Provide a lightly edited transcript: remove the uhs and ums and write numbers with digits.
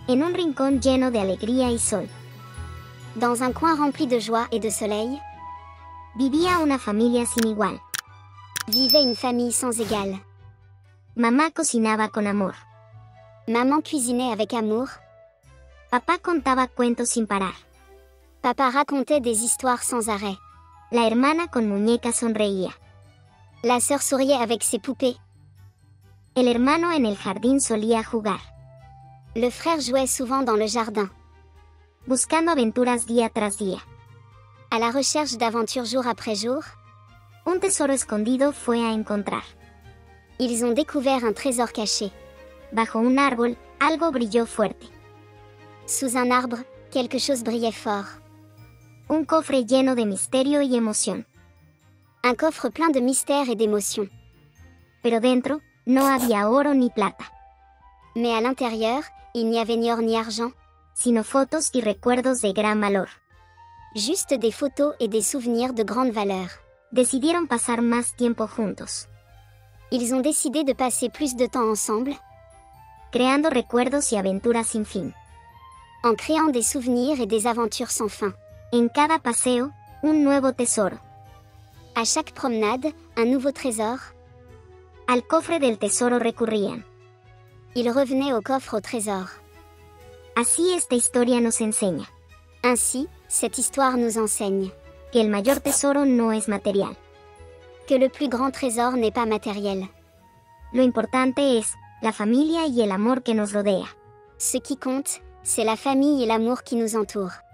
En un rincón lleno de alegría y sol, Dans un coin rempli de joie et de soleil, vivía una familia sin igual. vivait une famille sans égale. Mamá cocinaba con amor. Maman cuisinait avec amour. Papá contaba cuentos sin parar. Papa racontait des histoires sans arrêt. La hermana con muñeca sonreía. La sœur souriait avec ses poupées. El hermano en el jardín solía jugar, Le frère jouait souvent dans le jardin, buscando aventuras día tras día. à la recherche d'aventures jour après jour. Un tesoro escondido fue a encontrar. Ils ont découvert un trésor caché. Bajo un árbol, algo brilló fuerte. Sous un arbre, quelque chose brillait fort. Un cofre lleno de misterio y emoción. Un coffre plein de mystères et d'émotions. Pero dentro, no había oro ni plata, Mais à l'intérieur, il n'y avait ni or ni argent, sino fotos y recuerdos de gran valor. juste des photos et des souvenirs de grande valeur. Decidieron pasar más tiempo juntos, Ils ont décidé de passer plus de temps ensemble, creando recuerdos y aventuras sin fin. en créant des souvenirs et des aventures sans fin. En cada paseo, un nuevo tesoro. À chaque promenade, un nouveau trésor. Al cofre del tesoro recurrían. Ils revenaient au coffre au trésor. Así esta historia nos enseña Ainsi, cette histoire nous enseigne que el mayor tesoro no es material. que le plus grand trésor n'est pas matériel. Lo importante es la familia y el amor que nos rodea. Ce qui compte, c'est la famille et l'amour qui nous entourent.